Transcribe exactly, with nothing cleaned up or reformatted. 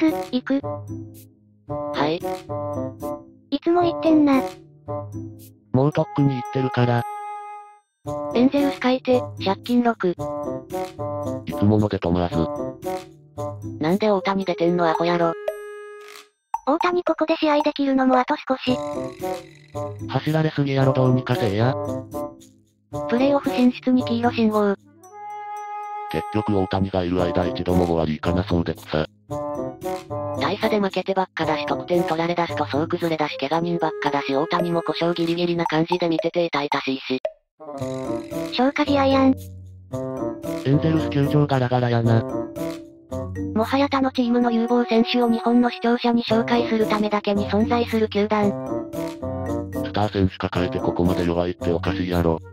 ス、行く。 はい。 いつも言ってんな。 もうとっくに行ってるから。 エンゼルス書いて、借金ろく。 いつもので止まらず。 なんで大谷出てんのアホやろ。 大谷ここで試合できるのもあと少し。 走られすぎやろどうにかせえや。 プレイオフ進出に黄色信号。 結局大谷がいる間一度も終わりいかなそうで草。 大差で負けてばっかだし得点取られだすと総崩れだし怪我人ばっかだし大谷も故障ギリギリな感じで見てて痛々しいし。 消化試合やん。 エンゼルス球場ガラガラやな。 もはや他のチームの有望選手を日本の視聴者に紹介するためだけに存在する球団。 スター選手抱えてここまで弱いっておかしいやろ。